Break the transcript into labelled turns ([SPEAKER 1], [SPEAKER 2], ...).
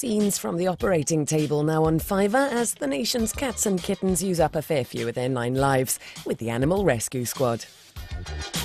[SPEAKER 1] Scenes from the operating table now on Fiverr as the nation's cats and kittens use up a fair few of their 9 lives with the Animal Rescue Squad.